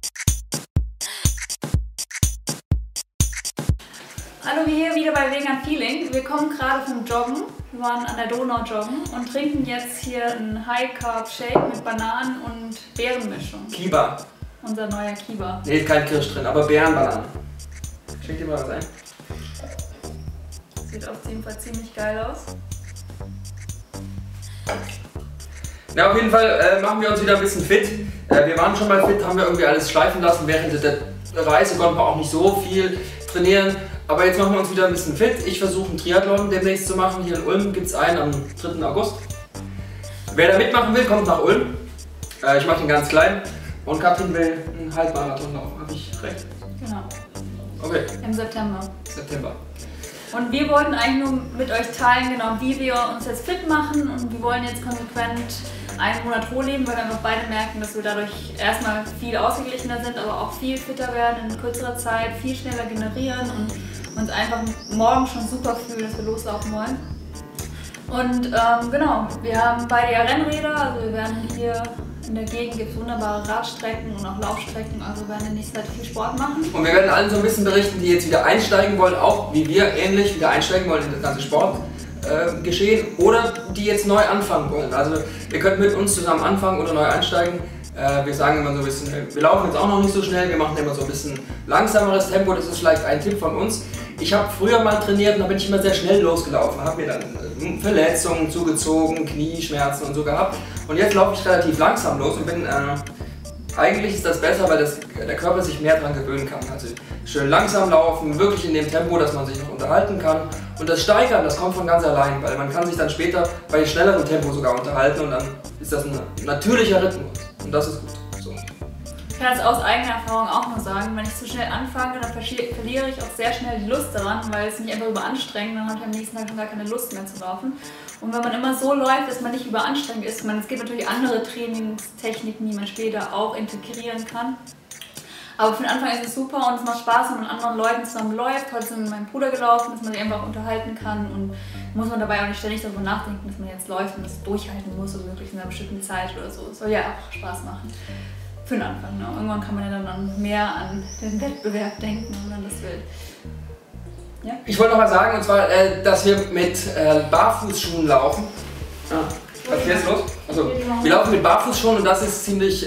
Hallo, wir hier wieder bei Vegan Feeling. Wir kommen gerade vom Joggen. Wir waren an der Donau joggen und trinken jetzt hier einen High Carb Shake mit Bananen und Beerenmischung. Kiba. Unser neuer Kiba. Ne, ist kein Kirsch drin, aber Beerenbananen. Schenk dir mal was ein. Sieht auf jeden Fall ziemlich geil aus. Na, auf jeden Fall machen wir uns wieder ein bisschen fit. Wir waren schon mal fit, haben wir irgendwie alles schleifen lassen. Während der Reise konnten wir auch nicht so viel trainieren. Aber jetzt machen wir uns wieder ein bisschen fit. Ich versuche einen Triathlon demnächst zu machen. Hier in Ulm gibt es einen am 3. August. Wer da mitmachen will, kommt nach Ulm. Ich mache den ganz klein. Und Katrin will einen Halbmarathon laufen. Habe ich recht? Genau. Okay. Im September. September. Und wir wollten eigentlich nur mit euch teilen, genau, wie wir uns jetzt fit machen. Und wir wollen jetzt konsequent einen Monat roh leben, weil wir einfach beide merken, dass wir dadurch erstmal viel ausgeglichener sind, aber auch viel fitter werden in kürzerer Zeit, viel schneller generieren und uns einfach morgen schon super fühlen, dass wir loslaufen wollen. Und genau, wir haben beide ja Rennräder, also wir werden hier in der Gegend gibt es wunderbare Radstrecken und auch Laufstrecken, also werden in nächster Zeit viel Sport machen. Und wir werden allen so ein bisschen berichten, die jetzt wieder einsteigen wollen, auch wie wir ähnlich wieder einsteigen wollen in das ganze Sportgeschehen oder die jetzt neu anfangen wollen. Also ihr könnt mit uns zusammen anfangen oder neu einsteigen. Wir sagen immer so ein bisschen, wir laufen jetzt auch noch nicht so schnell, wir machen immer so ein bisschen langsameres Tempo, das ist vielleicht ein Tipp von uns. Ich habe früher mal trainiert und da bin ich immer sehr schnell losgelaufen, habe mir dann Verletzungen zugezogen, Knieschmerzen und so gehabt. Und jetzt laufe ich relativ langsam los und bin, eigentlich ist das besser, weil der Körper sich mehr daran gewöhnen kann. Also schön langsam laufen, wirklich in dem Tempo, dass man sich noch unterhalten kann. Und das Steigern, das kommt von ganz allein, weil man kann sich dann später bei schnellerem Tempo sogar unterhalten und dann ist das ein natürlicher Rhythmus. Und das ist gut. So. Ich kann das aus eigener Erfahrung auch nur sagen, wenn ich zu schnell anfange, dann verliere ich auch sehr schnell die Lust daran, weil es mich einfach überanstrengt, dann habe ich am nächsten Tag schon gar keine Lust mehr zu laufen. Und wenn man immer so läuft, dass man nicht überanstrengend ist, es gibt natürlich andere Trainingstechniken, die man später auch integrieren kann. Aber für den Anfang ist es super und es macht Spaß, wenn man mit anderen Leuten zusammen läuft. Heute sind wir mit meinem Bruder gelaufen, dass man sich einfach unterhalten kann und muss man dabei auch nicht ständig darüber nachdenken, dass man jetzt läuft und das durchhalten muss, und wirklich in einer bestimmten Zeit oder so. Es soll ja auch Spaß machen. Für den Anfang. Ne? Irgendwann kann man ja dann mehr an den Wettbewerb denken, wenn man das will. Ja? Ich wollte noch mal sagen, und zwar, dass wir mit Barfußschuhen laufen. Was ist jetzt los? Also, wir laufen mit Barfußschuhen und das ist ziemlich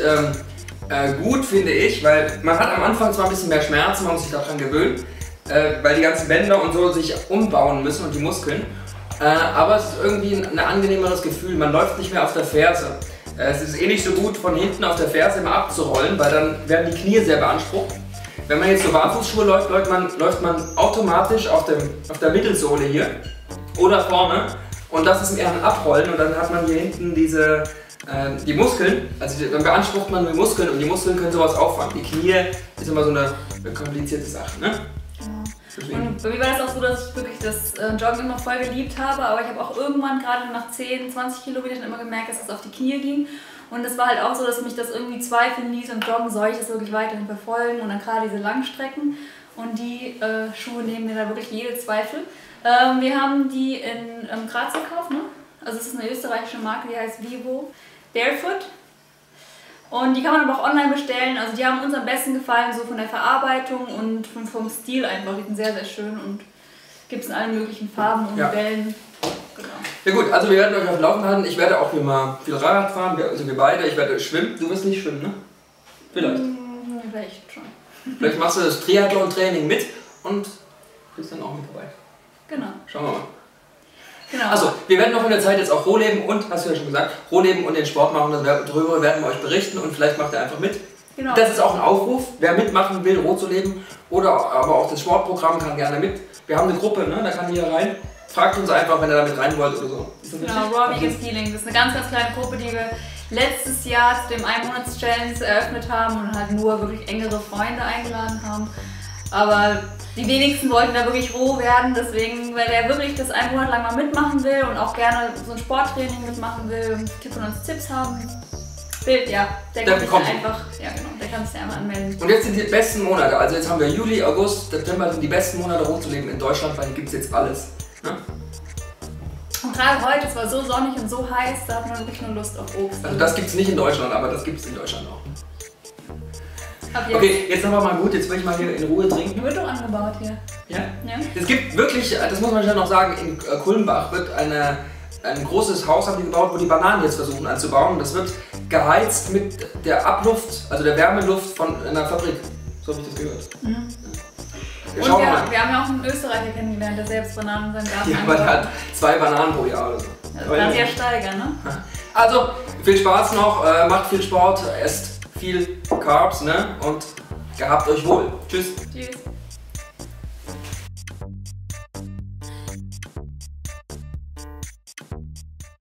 gut, finde ich, weil man hat am Anfang zwar ein bisschen mehr Schmerzen, man muss sich daran gewöhnen, weil die ganzen Bänder und so sich umbauen müssen und die Muskeln. Aber es ist irgendwie ein angenehmeres Gefühl, man läuft nicht mehr auf der Ferse. Es ist eh nicht so gut, von hinten auf der Ferse immer abzurollen, weil dann werden die Knie sehr beansprucht. Wenn man jetzt so Barfußschuhe läuft, läuft man automatisch auf der Mittelsohle hier oder vorne und das ist eher ein Abrollen und dann hat man hier hinten die Muskeln, also dann beansprucht man die Muskeln und die Muskeln können sowas auffangen. Die Knie ist immer so eine komplizierte Sache, ne? Und bei mir war das auch so, dass ich wirklich das Joggen immer voll geliebt habe, aber ich habe auch irgendwann gerade nach 10, 20 Kilometern immer gemerkt, dass es auf die Knie ging. Und es war halt auch so, dass mich das irgendwie zweifeln ließ und Joggen soll ich das wirklich weiterhin verfolgen und dann gerade diese Langstrecken und die Schuhe nehmen mir da wirklich jede Zweifel. Wir haben die in Graz gekauft, ne? Also es ist eine österreichische Marke, die heißt Vivo Barefoot. Und die kann man aber auch online bestellen. Also die haben uns am besten gefallen, so von der Verarbeitung und vom Stil einfach. Die sind sehr, sehr schön und gibt es in allen möglichen Farben und Modellen. Genau. Ja gut, also wir werden euch auf dem Laufen halten. Ich werde auch hier mal viel Rad fahren, also wir beide. Ich werde schwimmen. Du wirst nicht schwimmen, ne? Vielleicht. Vielleicht schon. Vielleicht machst du das Triathlon-Training mit und bist dann auch mit dabei. Genau. Schauen wir mal. Genau. Also, wir werden noch in der Zeit jetzt auch roh leben und, hast du ja schon gesagt, roh leben und den Sport machen, darüber werden wir euch berichten und vielleicht macht ihr einfach mit. Genau. Das ist auch ein Aufruf, wer mitmachen will, roh zu leben oder aber auch das Sportprogramm kann gerne mit. Wir haben eine Gruppe, ne? Da kann jeder rein. Fragt uns einfach, wenn ihr damit rein wollt oder so. Genau, Raw Vegan Feeling. Das ist eine ganz, ganz kleine Gruppe, die wir letztes Jahr zu dem 1-Monats-Challenge eröffnet haben und halt nur wirklich engere Freunde eingeladen haben. Aber die wenigsten wollten da wirklich roh werden, deswegen, weil wer wirklich das 1 Monat lang mal mitmachen will und auch gerne so ein Sporttraining mitmachen will und von uns Tipps haben will, ja, der kann sich einfach, ja genau, der kann sich einfach anmelden. Und jetzt sind die besten Monate, also jetzt haben wir Juli, August, September sind die besten Monate roh zu leben in Deutschland, weil hier gibt es jetzt alles. Ne? Und gerade heute, es war so sonnig und so heiß, da hat man wirklich nur Lust auf Obst. Also das gibt es nicht in Deutschland, aber das gibt es in Deutschland auch. Okay, jetzt aber mal gut, jetzt will ich mal hier in Ruhe trinken. Wird doch angebaut hier. Ja? Es gibt wirklich, das muss man schon noch sagen, in Kulmbach wird ein großes Haus haben die gebaut, wo die Bananen jetzt versuchen anzubauen. Das wird geheizt mit der Abluft, also der Wärmeluft von einer Fabrik. So habe ich das gehört. Mhm. Wir haben ja auch einen Österreicher kennengelernt, der selbst Bananen in seinem Garten Ja, aber der hat 2 Bananen pro Jahr oder so. Das kann sich ja steigern, ne? Also, viel Spaß noch, macht viel Sport, esst viel Carbs, ne? Und gehabt euch wohl. Tschüss. Tschüss.